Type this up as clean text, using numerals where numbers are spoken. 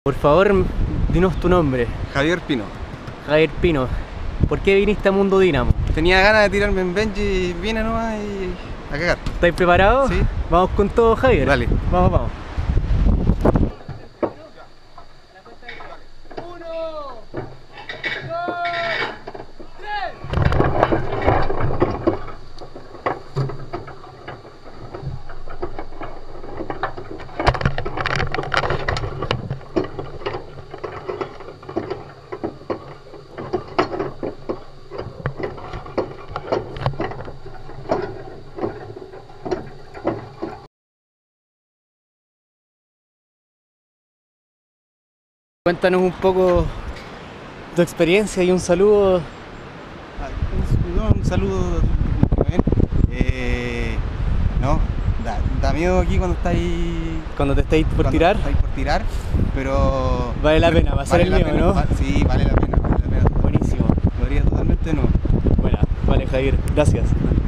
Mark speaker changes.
Speaker 1: Por favor, dinos tu nombre.
Speaker 2: Javier Pino.
Speaker 1: Javier Pino. ¿Por qué viniste a Mundo Dínamo?
Speaker 2: Tenía ganas de tirarme en bench y vine nomás y a cagar.
Speaker 1: ¿Estáis preparados?
Speaker 2: Sí.
Speaker 1: Vamos con todo, Javier.
Speaker 2: Dale.
Speaker 1: Vamos, vamos. Cuéntanos un poco tu experiencia y un saludo.
Speaker 2: Un saludo. No, da miedo aquí cuando estáis.
Speaker 1: Cuando te estáis por tirar.
Speaker 2: Estáis por tirar, pero.
Speaker 1: Vale la pena pasar el miedo, ¿no?
Speaker 2: Sí, vale la pena.
Speaker 1: Buenísimo.
Speaker 2: Lo haría totalmente no.
Speaker 1: Bueno, vale, Javier, gracias.